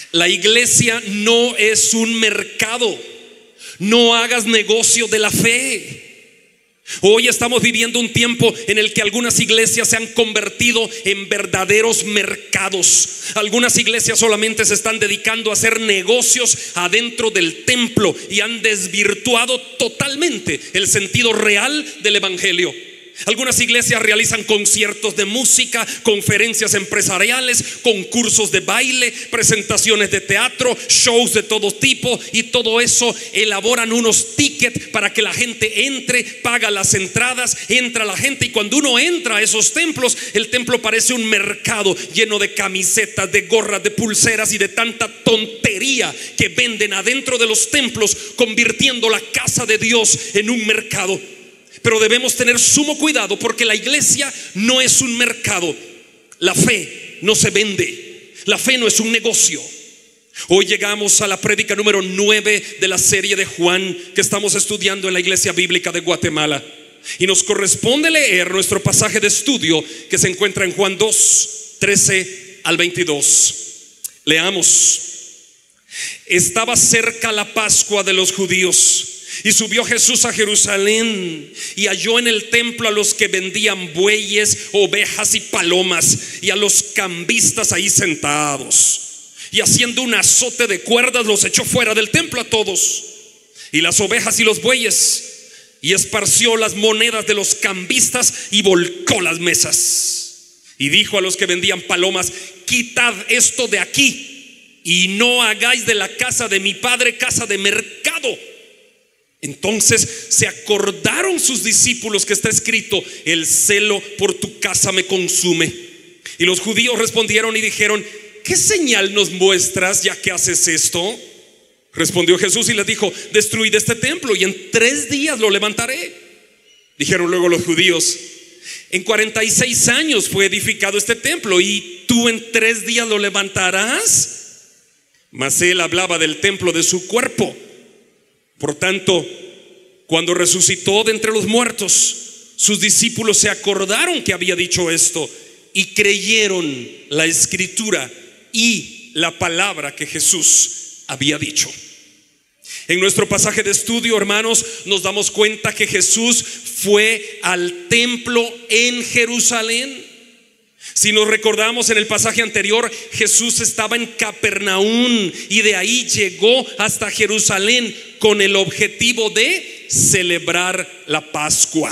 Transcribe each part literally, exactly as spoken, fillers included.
La iglesia no es un mercado. No hagas negocio de la fe. Hoy estamos viviendo un tiempo en el que algunas iglesias se han convertido en verdaderos mercados. Algunas iglesias solamente se están dedicando a hacer negocios adentro del templo y han desvirtuado totalmente el sentido real del evangelio. Algunas iglesias realizan conciertos de música, conferencias empresariales, concursos de baile, presentaciones de teatro, shows de todo tipo, y todo eso elaboran unos tickets para que la gente entre, paga las entradas, entra la gente, y cuando uno entra a esos templos, el templo parece un mercado lleno de camisetas, de gorras, de pulseras y de tanta tontería que venden adentro de los templos, convirtiendo la casa de Dios en un mercado. Pero debemos tener sumo cuidado, porque la iglesia no es un mercado. La fe no se vende. La fe no es un negocio. Hoy llegamos a la prédica número nueve de la serie de Juan que estamos estudiando en la Iglesia Bíblica de Guatemala. Y nos corresponde leer nuestro pasaje de estudio que se encuentra en Juan dos, trece al veintidós. Leamos. Estaba cerca la Pascua de los judíos. Y subió Jesús a Jerusalén y halló en el templo a los que vendían bueyes, ovejas y palomas, y a los cambistas ahí sentados. Y haciendo un azote de cuerdas los echó fuera del templo a todos, y las ovejas y los bueyes, y esparció las monedas de los cambistas y volcó las mesas. Y dijo a los que vendían palomas: quitad esto de aquí y no hagáis de la casa de mi padre casa de mercado. Entonces se acordaron sus discípulos que está escrito: el celo por tu casa me consume. Y los judíos respondieron y dijeron: ¿qué señal nos muestras ya que haces esto? Respondió Jesús y les dijo: destruid este templo y en tres días lo levantaré. Dijeron luego los judíos: en cuarenta y seis años fue edificado este templo, y tú en tres días lo levantarás. Mas él hablaba del templo de su cuerpo. Por tanto, cuando resucitó de entre los muertos, sus discípulos se acordaron que había dicho esto y creyeron la escritura y la palabra que Jesús había dicho. En nuestro pasaje de estudio, hermanos, nos damos cuenta que Jesús fue al templo en Jerusalén. Si nos recordamos en el pasaje anterior, Jesús estaba en Capernaum y de ahí llegó hasta Jerusalén con el objetivo de celebrar la Pascua.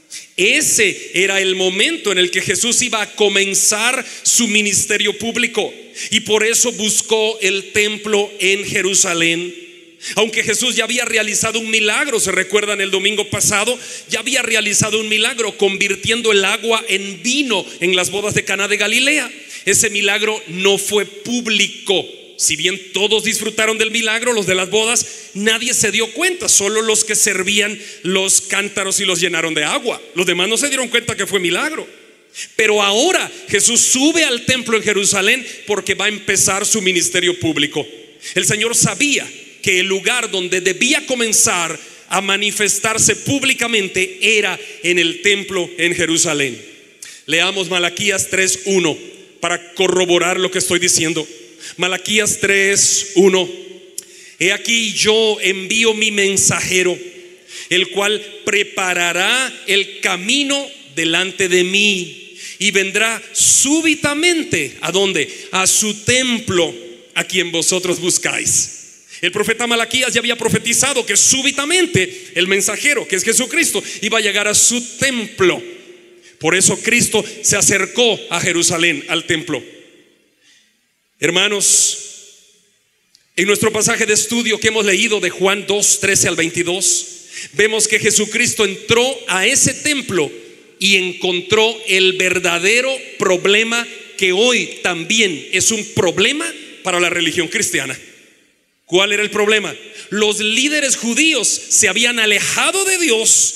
Ese era el momento en el que Jesús iba a comenzar su ministerio público, y por eso buscó el templo en Jerusalén. Aunque Jesús ya había realizado un milagro, se recuerdan el domingo pasado, ya había realizado un milagro convirtiendo el agua en vino en las bodas de Caná de Galilea. Ese milagro no fue público. Si bien todos disfrutaron del milagro, los de las bodas, nadie se dio cuenta. Solo los que servían los cántaros y los llenaron de agua. Los demás no se dieron cuenta que fue milagro. Pero ahora Jesús sube al templo en Jerusalén porque va a empezar su ministerio público. El Señor sabía que el lugar donde debía comenzar a manifestarse públicamente era en el templo en Jerusalén. Leamos Malaquías tres uno para corroborar lo que estoy diciendo. Malaquías tres uno. He aquí yo envío mi mensajero, el cual preparará el camino delante de mí, y vendrá súbitamente ¿a dónde? A su templo, a quien vosotros buscáis. El profeta Malaquías ya había profetizado que súbitamente el mensajero, que es Jesucristo, iba a llegar a su templo. Por eso Cristo se acercó a Jerusalén, al templo. Hermanos, en nuestro pasaje de estudio que hemos leído de Juan dos, trece al veintidós, vemos que Jesucristo entró a ese templo y encontró el verdadero problema que hoy también es un problema para la religión cristiana. ¿Cuál era el problema? Los líderes judíos se habían alejado de Dios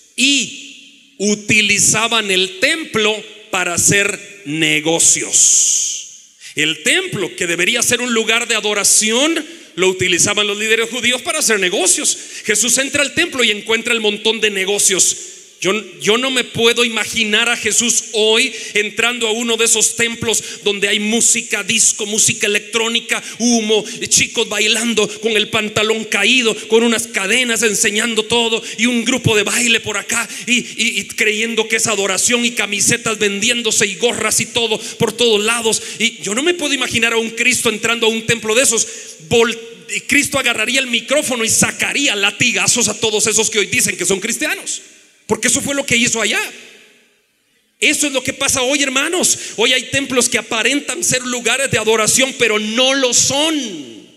y utilizaban el templo para hacer negocios. El templo, que debería ser un lugar de adoración, lo utilizaban los líderes judíos para hacer negocios. Jesús entra al templo y encuentra el montón de negocios. Yo, yo no me puedo imaginar a Jesús hoy entrando a uno de esos templos donde hay música disco, música electrónica, humo, chicos bailando con el pantalón caído, con unas cadenas enseñando todo, y un grupo de baile por acá, y, y, y creyendo que es adoración, y camisetas vendiéndose, y gorras y todo por todos lados. Y yo no me puedo imaginar a un Cristo entrando a un templo de esos. Vol- Cristo agarraría el micrófono y sacaría latigazos a todos esos que hoy dicen que son cristianos, porque eso fue lo que hizo allá. Eso es lo que pasa hoy, hermanos. Hoy hay templos que aparentan ser lugares de adoración, pero no lo son.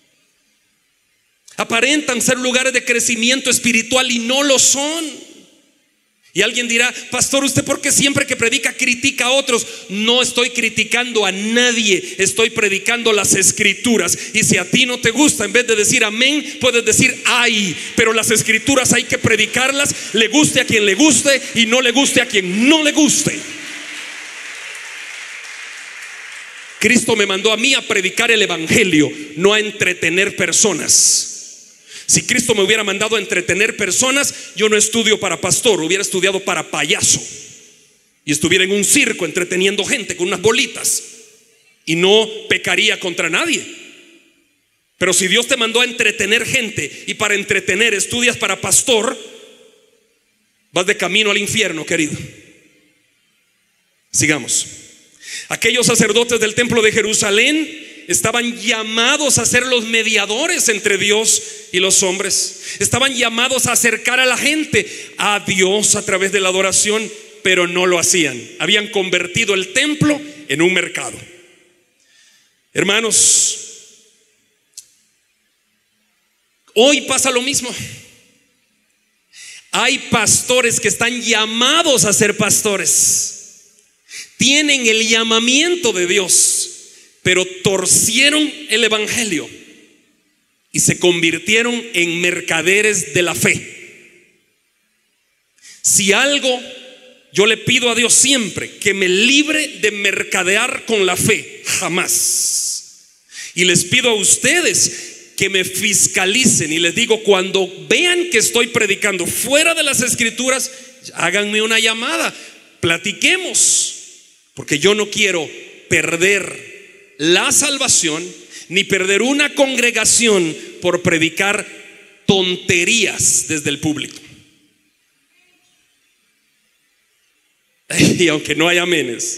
Aparentan ser lugares de crecimiento espiritual y no lo son. Y alguien dirá: pastor, ¿usted por qué siempre que predica critica a otros? No estoy criticando a nadie, estoy predicando las escrituras. Y si a ti no te gusta, en vez de decir amén, puedes decir ay. Pero las escrituras hay que predicarlas, le guste a quien le guste y no le guste a quien no le guste. Cristo me mandó a mí a predicar el evangelio, no a entretener personas. Si Cristo me hubiera mandado a entretener personas, yo no estudio para pastor, hubiera estudiado para payaso y estuviera en un circo entreteniendo gente con unas bolitas, y no pecaría contra nadie. Pero si Dios te mandó a entretener gente y para entretener estudias para pastor, vas de camino al infierno, querido. Sigamos. Aquellos sacerdotes del templo de Jerusalén estaban llamados a ser los mediadores entre Dios y los hombres. Estaban llamados a acercar a la gente a Dios a través de la adoración, pero no lo hacían. Habían convertido el templo en un mercado. Hermanos, hoy pasa lo mismo. Hay pastores que están llamados a ser pastores, tienen el llamamiento de Dios, pero torcieron el evangelio y se convirtieron en mercaderes de la fe. Si algo yo le pido a Dios siempre, que me libre de mercadear con la fe, jamás. Y les pido a ustedes que me fiscalicen, y les digo: cuando vean que estoy predicando fuera de las escrituras, háganme una llamada, platiquemos, porque yo no quiero perder la salvación ni perder una congregación por predicar tonterías desde el púlpito. Y aunque no hay amenes,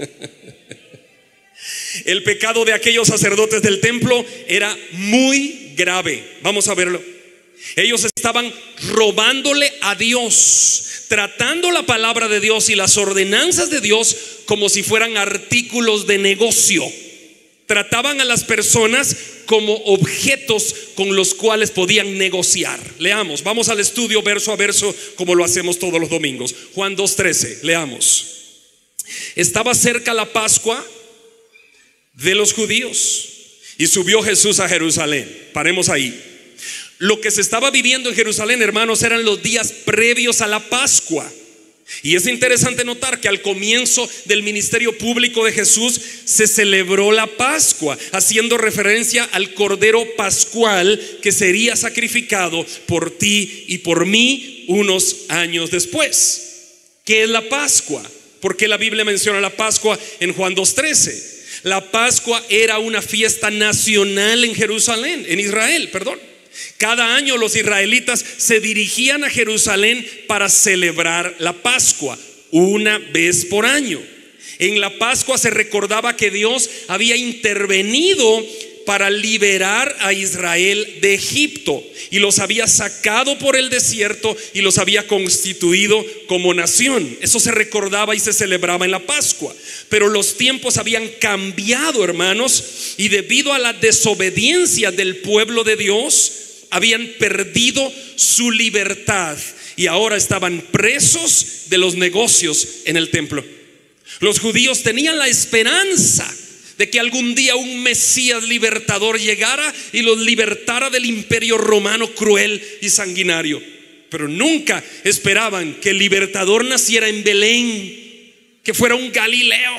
el pecado de aquellos sacerdotes del templo era muy grave. Vamos a verlo. Ellos estaban robándole a Dios, tratando la palabra de Dios y las ordenanzas de Dios como si fueran artículos de negocio. Trataban a las personas como objetos con los cuales podían negociar. Leamos, vamos al estudio verso a verso, como lo hacemos todos los domingos. Juan dos trece, leamos. Estaba cerca la Pascua de los judíos y subió Jesús a Jerusalén. Paremos ahí. Lo que se estaba viviendo en Jerusalén, hermanos, eran los días previos a la Pascua. Y es interesante notar que al comienzo del ministerio público de Jesús se celebró la Pascua, haciendo referencia al Cordero Pascual que sería sacrificado por ti y por mí unos años después. ¿Qué es la Pascua? ¿Por qué la Biblia menciona la Pascua en Juan dos trece? La Pascua era una fiesta nacional en Jerusalén, en Israel, perdón. Cada año los israelitas se dirigían a Jerusalén para celebrar la Pascua, una vez por año. En la Pascua se recordaba que Dios había intervenido para liberar a Israel de Egipto y los había sacado por el desierto y los había constituido como nación. Eso se recordaba y se celebraba en la Pascua. Pero los tiempos habían cambiado, hermanos, y debido a la desobediencia del pueblo de Dios, habían perdido su libertad y ahora estaban presos de los negocios en el templo. Los judíos tenían la esperanza de que algún día un Mesías libertador llegara y los libertara del imperio romano cruel y sanguinario, pero nunca esperaban que el libertador naciera en Belén, que fuera un Galileo.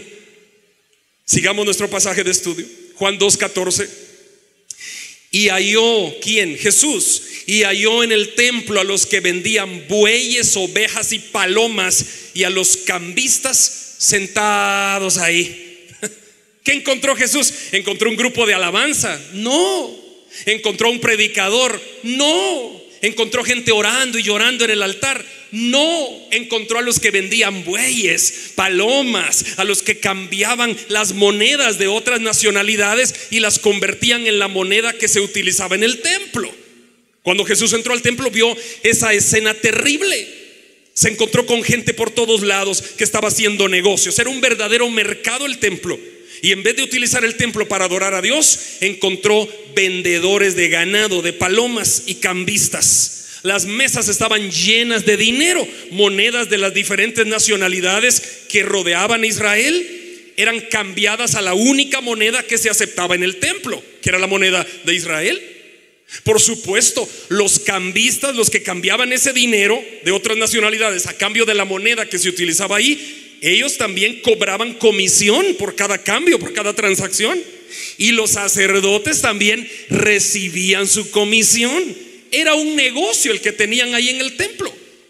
Sigamos nuestro pasaje de estudio, Juan dos catorce. Y halló, ¿quién? Jesús, y halló en el templo a los que vendían bueyes, ovejas y palomas, y a los cambistas sentados ahí. ¿Qué encontró Jesús? ¿Encontró un grupo de alabanza? No. ¿Encontró un predicador? No. ¿Encontró gente orando y llorando en el altar? No. Encontró a los que vendían bueyes, palomas, a los que cambiaban las monedas de otras nacionalidades y las convertían en la moneda que se utilizaba en el templo. Cuando Jesús entró al templo, vio esa escena terrible. Se encontró con gente por todos lados que estaba haciendo negocios. Era un verdadero mercado el templo. Y en vez de utilizar el templo para adorar a Dios, encontró vendedores de ganado, de palomas y cambistas. Las mesas estaban llenas de dinero, monedas de las diferentes nacionalidades que rodeaban a Israel eran cambiadas a la única moneda que se aceptaba en el templo, que era la moneda de Israel. Por supuesto, los cambistas, los que cambiaban ese dinero de otras nacionalidades a cambio de la moneda que se utilizaba ahí, ellos también cobraban comisión por cada cambio, por cada transacción. Y los sacerdotes también recibían su comisión. Era un negocio el que tenían ahí en el templo.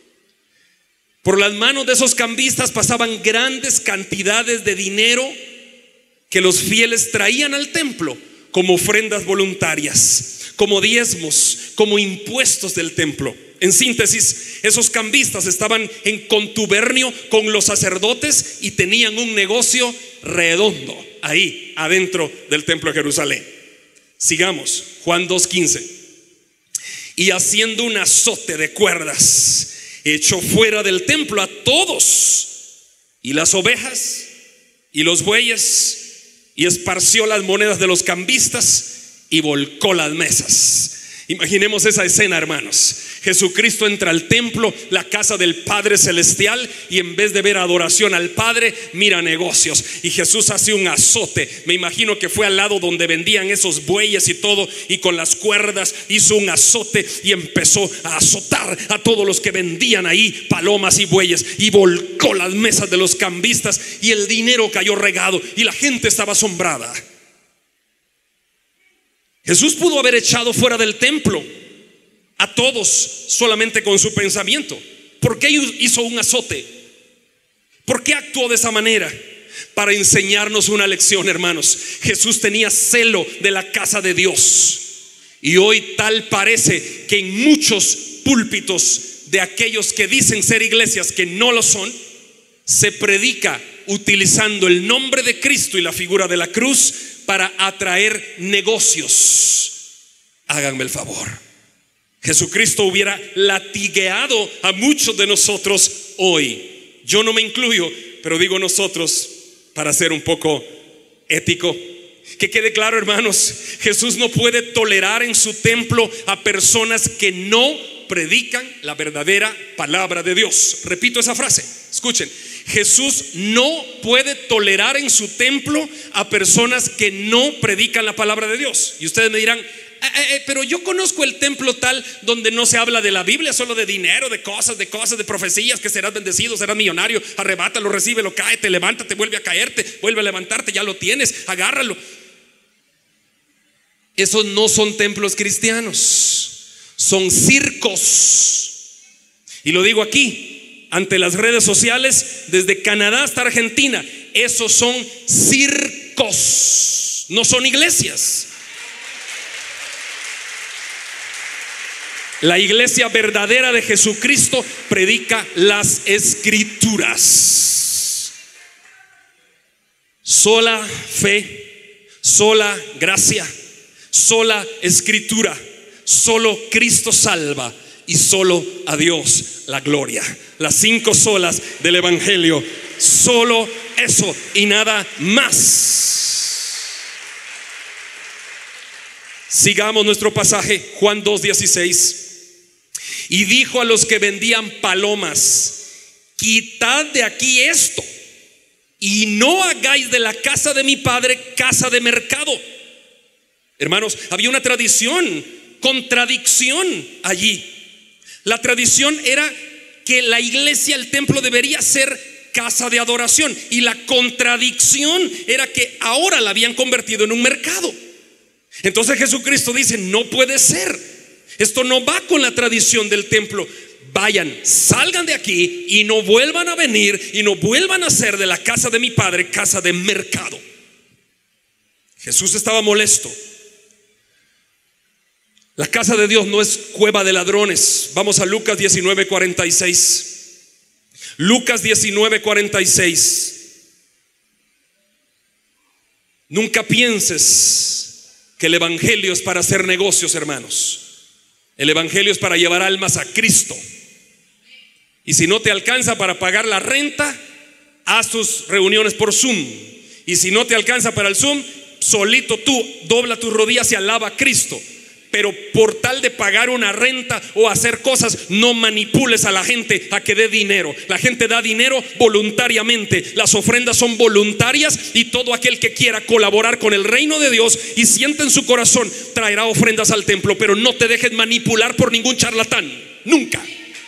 Por las manos de esos cambistas pasaban grandes cantidades de dinero que los fieles traían al templo como ofrendas voluntarias, como diezmos, como impuestos del templo. En síntesis, esos cambistas estaban en contubernio con los sacerdotes y tenían un negocio redondo ahí adentro del templo de Jerusalén. Sigamos, Juan dos quince. Y haciendo un azote de cuerdas, echó fuera del templo a todos, y las ovejas y los bueyes, y esparció las monedas de los cambistas y volcó las mesas. Imaginemos esa escena, hermanos. Jesucristo entra al templo, la casa del Padre Celestial, y en vez de ver adoración al Padre, mira negocios. Y Jesús hace un azote. Me imagino que fue al lado donde vendían esos bueyes y todo, y con las cuerdas hizo un azote y empezó a azotar a todos los que vendían ahí palomas y bueyes, y volcó las mesas de los cambistas, y el dinero cayó regado, y la gente estaba asombrada. Jesús pudo haber echado fuera del templo a todos solamente con su pensamiento. ¿Por qué hizo un azote? ¿Por qué actuó de esa manera? Para enseñarnos una lección, hermanos. Jesús tenía celo de la casa de Dios. Y hoy tal parece que en muchos púlpitos de aquellos que dicen ser iglesias que no lo son, se predica utilizando el nombre de Cristo y la figura de la cruz para atraer negocios. Háganme el favor. Jesucristo hubiera latigueado a muchos de nosotros hoy. Yo no me incluyo, pero digo nosotros para ser un poco ético. Que quede claro, hermanos, Jesús no puede tolerar en su templo a personas que no predican la verdadera palabra de Dios. Repito esa frase, escuchen. Jesús no puede tolerar en su templo a personas que no predican la palabra de Dios. Y ustedes me dirán, eh, eh, pero yo conozco el templo tal donde no se habla de la Biblia, solo de dinero, de cosas, de cosas, de profecías, que serás bendecido, serás millonario, arrebátalo, recíbelo, cáete, levántate, vuelve a caerte, vuelve a levantarte, ya lo tienes, agárralo. Esos no son templos cristianos, son circos. Y lo digo aquí ante las redes sociales, desde Canadá hasta Argentina, esos son circos, no son iglesias. La iglesia verdadera de Jesucristo predica las escrituras. Sola fe, sola gracia, sola escritura, solo Cristo salva y solo a Dios la gloria. Las cinco solas del evangelio, solo eso y nada más. Sigamos nuestro pasaje, Juan dos dieciséis. Y dijo a los que vendían palomas: quitad de aquí esto, y no hagáis de la casa de mi padre casa de mercado. Hermanos, había una tradición, contradicción allí. La tradición era que la iglesia, el templo, debería ser casa de adoración, y la contradicción era que ahora la habían convertido en un mercado. Entonces Jesucristo dice: no puede ser. Esto no va con la tradición del templo. Vayan, salgan de aquí y no vuelvan a venir y no vuelvan a hacer de la casa de mi padre casa de mercado. Jesús estaba molesto. La casa de Dios no es cueva de ladrones. Vamos a Lucas diecinueve cuarenta y seis. Lucas diecinueve cuarenta y seis. Nunca pienses que el evangelio es para hacer negocios, hermanos. El evangelio es para llevar almas a Cristo. Y si no te alcanza para pagar la renta, haz tus reuniones por Zoom. Y si no te alcanza para el Zoom, solito tú dobla tus rodillas y alaba a Cristo. Pero por tal de pagar una renta o hacer cosas, no manipules a la gente a que dé dinero. La gente da dinero voluntariamente. Las ofrendas son voluntarias, y todo aquel que quiera colaborar con el reino de Dios y sienta en su corazón, traerá ofrendas al templo. Pero no te dejes manipular por ningún charlatán, nunca.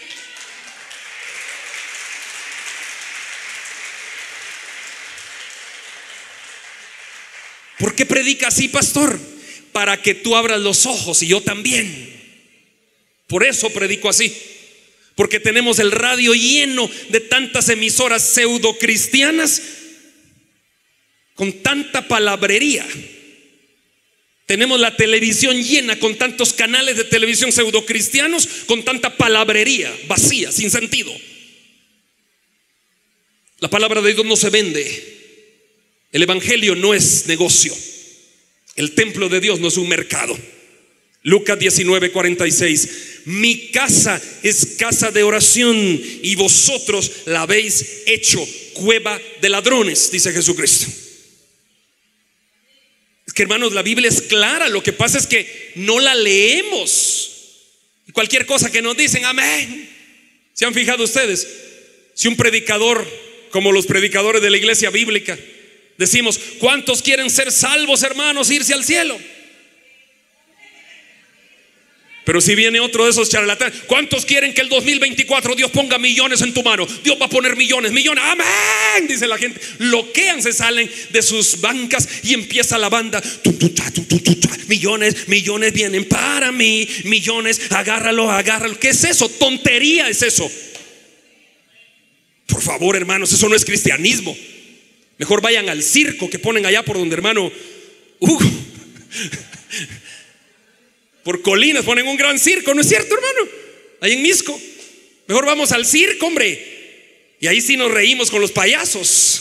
¿Por qué predica así, pastor? Para que tú abras los ojos, y yo también. Por eso predico así, porque tenemos el radio lleno de tantas emisoras pseudo cristianas con tanta palabrería. Tenemos la televisión llena con tantos canales de televisión pseudo cristianos con tanta palabrería vacía, sin sentido. La palabra de Dios no se vende. El evangelio no es negocio. El templo de Dios no es un mercado. Lucas diecinueve cuarenta y seis. Mi casa es casa de oración y vosotros la habéis hecho cueva de ladrones, dice Jesucristo. Es que, hermanos, la Biblia es clara. Lo que pasa es que no la leemos. Y cualquier cosa que nos dicen, amén. ¿Se han fijado ustedes? Si un predicador, como los predicadores de la iglesia bíblica, decimos, ¿cuántos quieren ser salvos, hermanos, irse al cielo? Pero si viene otro de esos charlatanes, ¿cuántos quieren que el dos mil veinticuatro Dios ponga millones en tu mano? Dios va a poner millones, millones, amén, dice la gente. Loquean, se salen de sus bancas y empieza la banda. Millones, millones vienen para mí, millones, agárralo, agárralo. ¿Qué es eso? Tontería es eso. Por favor, hermanos, eso no es cristianismo. Mejor vayan al circo que ponen allá por donde hermano Hugo. Por Colinas ponen un gran circo, ¿no es cierto, hermano? Ahí en Misco. Mejor vamos al circo, hombre. Y ahí sí nos reímos con los payasos.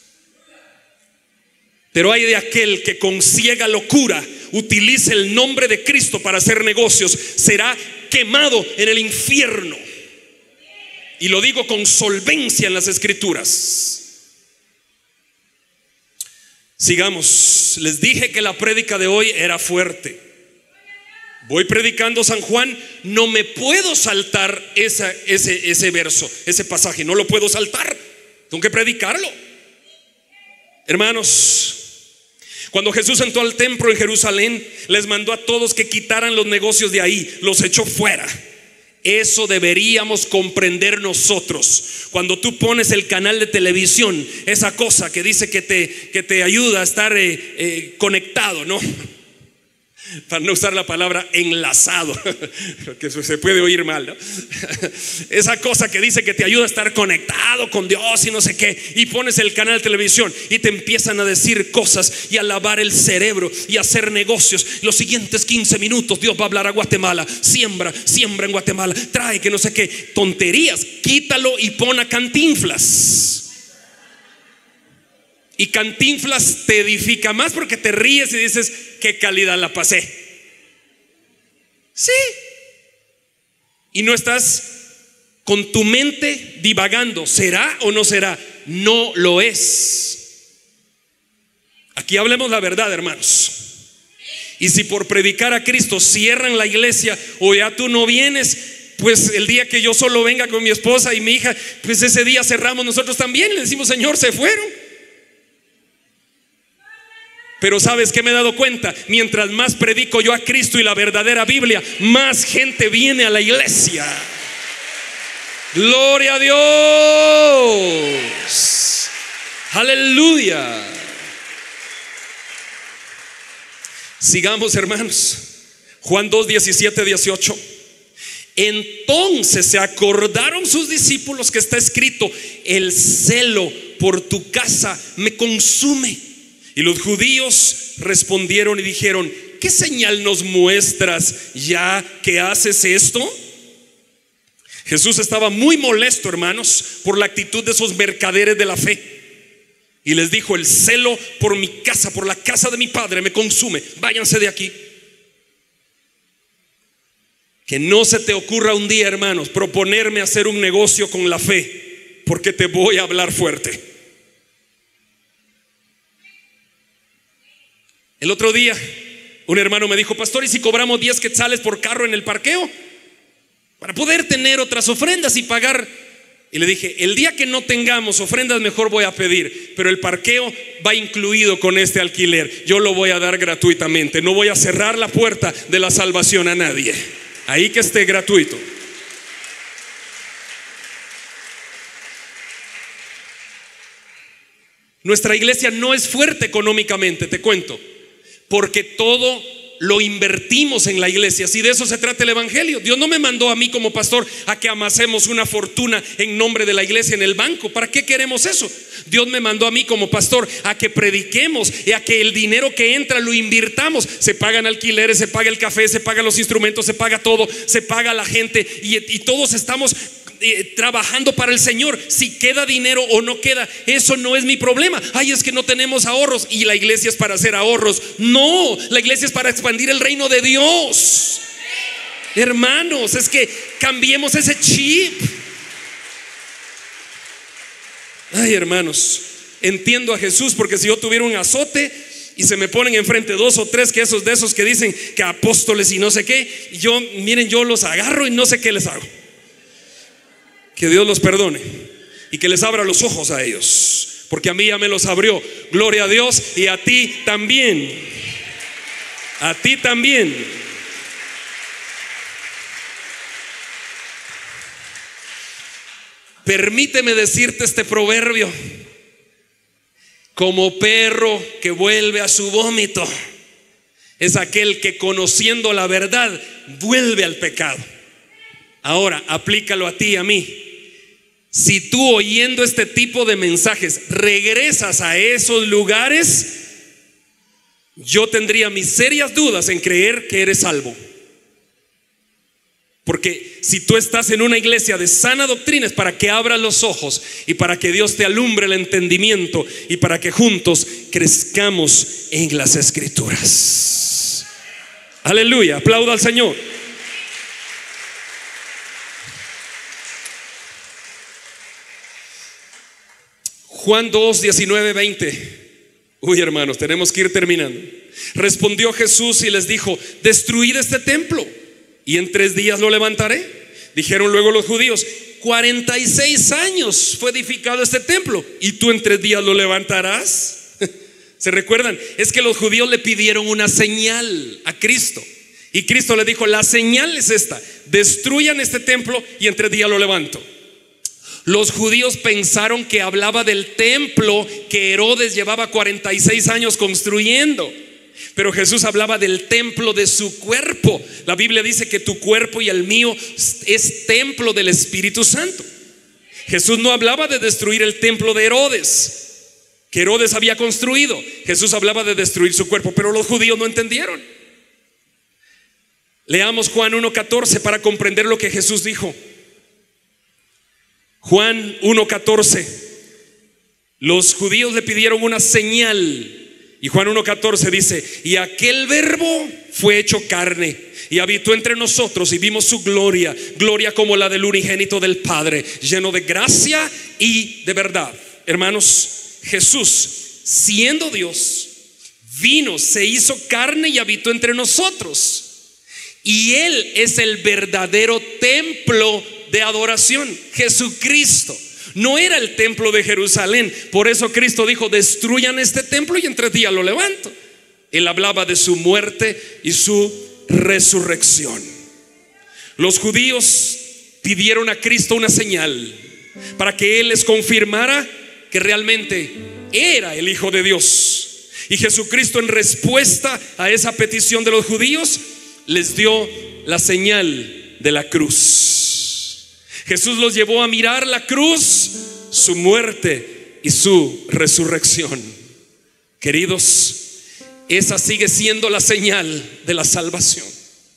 Pero hay de aquel que con ciega locura utilice el nombre de Cristo para hacer negocios, será quemado en el infierno. Y lo digo con solvencia en las escrituras. Sigamos. Les dije que la prédica de hoy era fuerte. Voy predicando San Juan, no me puedo saltar esa, ese, ese verso, ese pasaje, no lo puedo saltar, tengo que predicarlo. Hermanos, cuando Jesús entró al templo en Jerusalén, les mandó a todos que quitaran los negocios de ahí, los echó fuera. Eso deberíamos comprender nosotros. Cuando tú pones el canal de televisión, esa cosa que dice que te, que te ayuda a estar eh, eh, conectado, ¿no? Para no usar la palabra enlazado, porque eso se puede oír mal, ¿no? Esa cosa que dice que te ayuda a estar conectado con Dios y no sé qué, y pones el canal de televisión y te empiezan a decir cosas y a lavar el cerebro y a hacer negocios. Los siguientes quince minutos Dios va a hablar a Guatemala. Siembra, siembra en Guatemala, trae que no sé qué, tonterías. Quítalo y pon a Cantinflas. Y Cantinflas te edifica más porque te ríes y dices, qué calidad la pasé. Sí. Y no estás con tu mente divagando, ¿será o no será? No lo es. Aquí hablemos la verdad, hermanos. Y si por predicar a Cristo cierran la iglesia o ya tú no vienes, pues el día que yo solo venga con mi esposa y mi hija, pues ese día cerramos nosotros también. Le decimos, Señor, se fueron. Pero ¿sabes qué me he dado cuenta? Mientras más predico yo a Cristo y la verdadera Biblia, más gente viene a la iglesia. Gloria a Dios. Aleluya. Sigamos, hermanos. Juan dos, diecisiete, dieciocho. Entonces se acordaron sus discípulos que está escrito: el celo por tu casa me consume. Y los judíos respondieron y dijeron: ¿qué señal nos muestras ya que haces esto? Jesús estaba muy molesto, hermanos, por la actitud de esos mercaderes de la fe. Y les dijo: el celo por mi casa, por la casa de mi padre me consume. Váyanse de aquí. Que no se te ocurra un día, hermanos, proponerme hacer un negocio con la fe, porque te voy a hablar fuerte. El otro día un hermano me dijo: pastor, ¿y si cobramos diez quetzales por carro en el parqueo? Para poder tener otras ofrendas y pagar. Y le dije: el día que no tengamos ofrendas, mejor voy a pedir, pero el parqueo va incluido con este alquiler. Yo lo voy a dar gratuitamente. No voy a cerrar la puerta de la salvación a nadie. Ahí que esté gratuito. Nuestra iglesia no es fuerte económicamente, te cuento, porque todo lo invertimos en la iglesia. Si de eso se trata el evangelio. Dios no me mandó a mí como pastor a que amasemos una fortuna en nombre de la iglesia en el banco. ¿Para qué queremos eso? Dios me mandó a mí como pastor a que prediquemos y a que el dinero que entra lo invirtamos. Se pagan alquileres, se paga el café, se pagan los instrumentos, se paga todo, se paga la gente, y, y todos estamos Eh, trabajando para el Señor. Si queda dinero o no queda, eso no es mi problema. Ay, es que no tenemos ahorros y la iglesia es para hacer ahorros. No, la iglesia es para expandir el reino de Dios. Hermanos, es que cambiemos ese chip. Ay, hermanos, entiendo a Jesús, porque si yo tuviera un azote y se me ponen enfrente dos o tres que esos de esos que dicen que apóstoles y no sé qué, yo, miren, yo los agarro y no sé qué les hago. Que Dios los perdone y que les abra los ojos a ellos, porque a mí ya me los abrió. Gloria a Dios, y a ti también. A ti también. Permíteme decirte este proverbio: como perro que vuelve a su vómito, es aquel que, conociendo la verdad, vuelve al pecado. Ahora, aplícalo a ti y a mí. Si tú, oyendo este tipo de mensajes, regresas a esos lugares, yo tendría mis serias dudas en creer que eres salvo. Porque si tú estás en una iglesia de sana doctrina, es para que abras los ojos y para que Dios te alumbre el entendimiento y para que juntos crezcamos en las escrituras. Aleluya, aplauda al Señor. Juan dos, diecinueve, veinte. Uy, hermanos, tenemos que ir terminando. Respondió Jesús y les dijo: destruid este templo y en tres días lo levantaré. Dijeron luego los judíos: cuarenta y seis años fue edificado este templo, y tú en tres días lo levantarás. ¿Se recuerdan? Es que los judíos le pidieron una señal a Cristo, y Cristo le dijo: la señal es esta: destruyan este templo y en tres días lo levanto. Los judíos pensaron que hablaba del templo que Herodes llevaba cuarenta y seis años construyendo, pero Jesús hablaba del templo de su cuerpo. La Biblia dice que tu cuerpo y el mío es templo del Espíritu Santo. Jesús no hablaba de destruir el templo de Herodes, que Herodes había construido. Jesús hablaba de destruir su cuerpo, pero los judíos no entendieron. Leamos Juan uno catorce para comprender lo que Jesús dijo. Juan uno catorce. Los judíos le pidieron una señal, y Juan uno catorce dice: y aquel verbo fue hecho carne y habitó entre nosotros, y vimos su gloria, gloria como la del unigénito del Padre, lleno de gracia y de verdad. Hermanos, Jesús, siendo Dios, vino, se hizo carne y habitó entre nosotros, y Él es el verdadero templo de adoración. Jesucristo no era el templo de Jerusalén. Por eso Cristo dijo: destruyan este templo y en tres días lo levanto. Él hablaba de su muerte y su resurrección. Los judíos pidieron a Cristo una señal para que Él les confirmara que realmente era el Hijo de Dios. Y Jesucristo, en respuesta a esa petición de los judíos, les dio la señal de la cruz. Jesús los llevó a mirar la cruz, su muerte y su resurrección. Queridos, esa sigue siendo la señal de la salvación.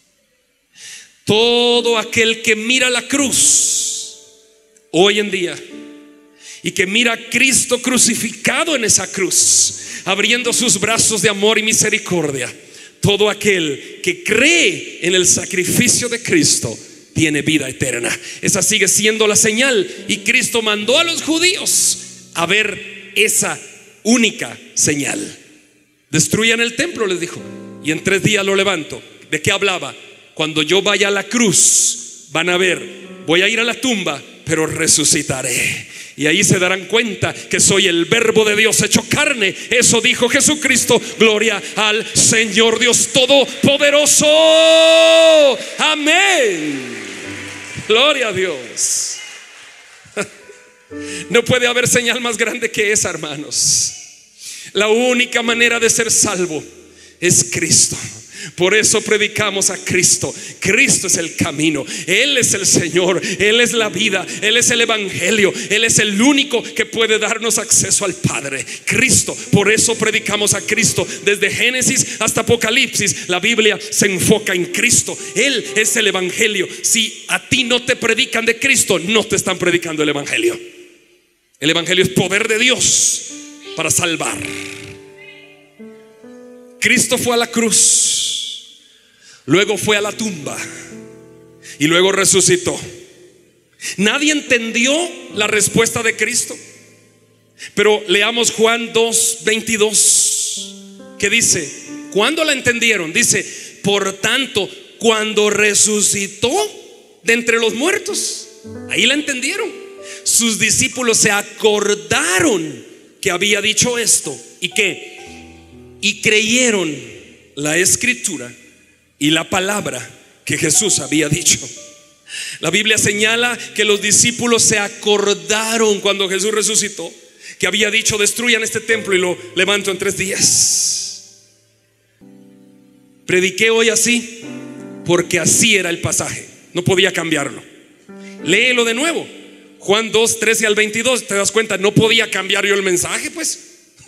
Todo aquel que mira la cruz hoy en día y que mira a Cristo crucificado en esa cruz, abriendo sus brazos de amor y misericordia, todo aquel que cree en el sacrificio de Cristo tiene vida eterna. Esa sigue siendo la señal, y Cristo mandó a los judíos a ver esa única señal. Destruyan el templo, les dijo, y en tres días lo levanto. ¿De qué hablaba? Cuando yo vaya a la cruz, van a ver, voy a ir a la tumba, pero resucitaré. Y ahí se darán cuenta que soy el verbo de Dios hecho carne. Eso dijo Jesucristo. Gloria al Señor Dios Todopoderoso. Amén. Gloria a Dios. No puede haber señal más grande que esa, hermanos. La única manera de ser salvo es Cristo. Por eso predicamos a Cristo. Cristo es el camino, Él es el Señor, Él es la vida, Él es el Evangelio, Él es el único que puede darnos acceso al Padre, Cristo. Por eso predicamos a Cristo. Desde Génesis hasta Apocalipsis, la Biblia se enfoca en Cristo. Él es el Evangelio. Si a ti no te predican de Cristo, no te están predicando el Evangelio. El Evangelio es poder de Dios para salvar. Cristo fue a la cruz, luego fue a la tumba y luego resucitó. Nadie entendió la respuesta de Cristo, pero leamos Juan dos veintidós, que dice, ¿cuándo la entendieron? Dice, por tanto, cuando resucitó de entre los muertos, ahí la entendieron. Sus discípulos se acordaron que había dicho esto, y que y creyeron la escritura y la palabra que Jesús había dicho. La Biblia señala que los discípulos se acordaron cuando Jesús resucitó que había dicho, destruyan este templo y lo levanto en tres días. Prediqué hoy así porque así era el pasaje, no podía cambiarlo. Léelo de nuevo, Juan dos, trece al veintidós. Te das cuenta, no podía cambiar yo el mensaje, pues.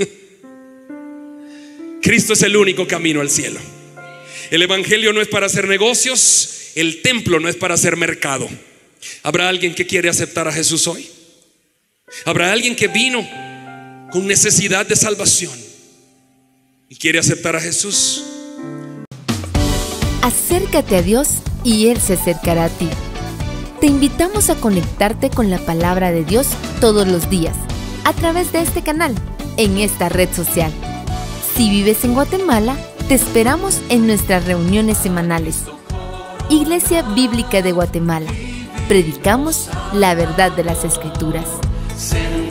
Cristo es el único camino al cielo. El Evangelio no es para hacer negocios, el templo no es para hacer mercado. ¿Habrá alguien que quiere aceptar a Jesús hoy? ¿Habrá alguien que vino con necesidad de salvación y quiere aceptar a Jesús? Acércate a Dios y Él se acercará a ti. Te invitamos a conectarte con la palabra de Dios todos los días a través de este canal, en esta red social. Si vives en Guatemala, te esperamos en nuestras reuniones semanales. Iglesia Bíblica de Guatemala. Predicamos la verdad de las Escrituras.